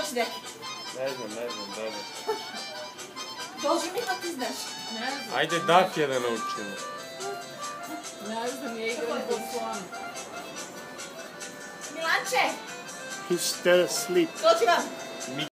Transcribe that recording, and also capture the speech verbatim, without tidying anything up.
hoćeš neki? Ne znam, ne znam, dobro. Dođi mi pa ti znaš. Ne znam. Ajde Dafija da naučimo. Ne znam, je igram po slonu. Milanče, He's still asleep. dođi vam.